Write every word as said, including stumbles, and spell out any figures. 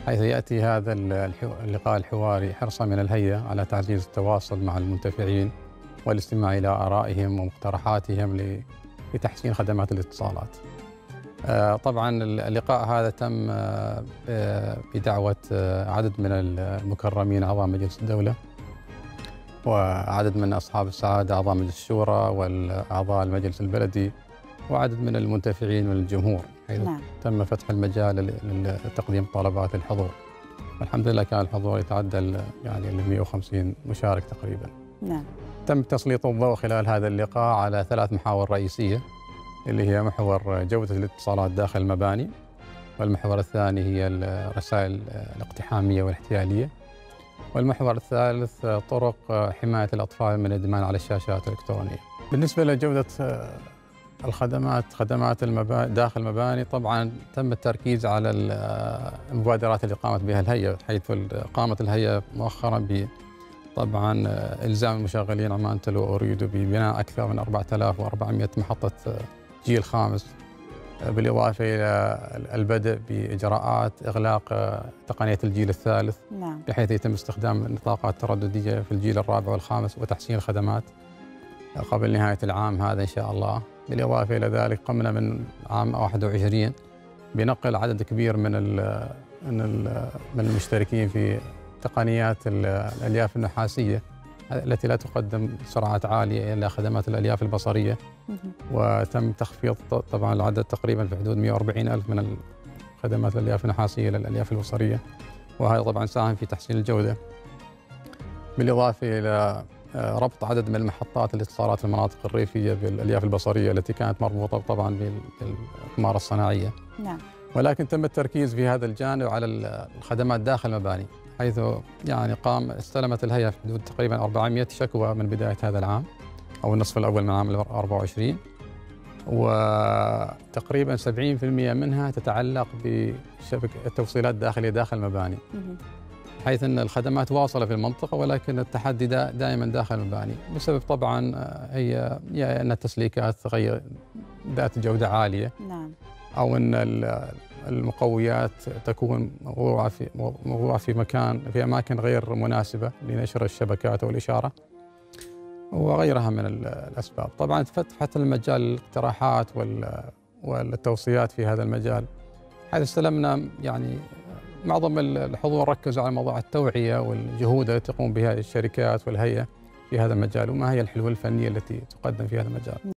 حيث يأتي هذا اللقاء الحواري حرصا من الهيئة على تعزيز التواصل مع المنتفعين والاستماع إلى آرائهم ومقترحاتهم لتحسين خدمات الاتصالات. طبعا اللقاء هذا تم بدعوة عدد من المكرمين أعضاء مجلس الدولة وعدد من أصحاب السعادة أعضاء مجلس الشورى والأعضاء المجلس البلدي وعدد من المنتفعين من الجمهور، حيث نعم. تم فتح المجال لتقديم طلبات الحضور، والحمد لله كان الحضور يتعدى يعني ال مئة وخمسين مشارك تقريبا. نعم. تم تسليط الضوء خلال هذا اللقاء على ثلاث محاور رئيسية، اللي هي محور جودة الاتصالات داخل المباني، والمحور الثاني هي الرسائل الاقتحامية والاحتيالية، والمحور الثالث طرق حماية الأطفال من الإدمان على الشاشات الإلكترونية. بالنسبة لجودة الخدمات خدمات المباني داخل المباني، طبعا تم التركيز على المبادرات اللي قامت بها الهيئة، حيث قامت الهيئة مؤخرا ب طبعا إلزام المشغلين عمان تلو أريد ببناء أكثر من أربعة آلاف وأربعمئة محطة جيل خامس، بالإضافة إلى البدء بإجراءات إغلاق تقنية الجيل الثالث، نعم. بحيث يتم استخدام النطاقات الترددية في الجيل الرابع والخامس وتحسين الخدمات قبل نهاية العام هذا إن شاء الله. بالإضافة إلى ذلك قمنا من عام واحد وعشرين بنقل عدد كبير من من من المشتركين في تقنيات الألياف النحاسية التي لا تقدم سرعات عالية إلى خدمات الألياف البصرية، وتم تخفيض طبعا العدد تقريبا في حدود مئة وأربعين ألف من خدمات الألياف النحاسية إلى الألياف البصرية، وهذا طبعا ساهم في تحسين الجودة. بالإضافة إلى ربط عدد من المحطات الاتصالات في المناطق الريفية بالألياف البصرية التي كانت مربوطة طبعا بالأقمار الصناعية. نعم. ولكن تم التركيز في هذا الجانب على الخدمات داخل المباني، حيث يعني قام استلمت الهيئة في حدود تقريبا أربعمئة شكوى من بداية هذا العام أو النصف الأول من عام أربعة وعشرين، وتقريبا سبعين بالمئة منها تتعلق بشبكة التوصيلات الداخلية داخل المباني، حيث أن الخدمات واصلة في المنطقة، ولكن التحدي دائما داخل المباني بسبب طبعا هي يا أن التسليكات غير ذات جودة عالية، نعم. أو أن المقويات تكون موضوعة في موضوعة في مكان في أماكن غير مناسبة لنشر الشبكات والإشارة وغيرها من الأسباب. طبعا فتحت المجال للاقتراحات والتوصيات في هذا المجال، حيث استلمنا يعني معظم الحضور ركزوا على موضوع التوعية والجهود التي تقوم بها الشركات والهيئة في هذا المجال، وما هي الحلول الفنية التي تقدم في هذا المجال.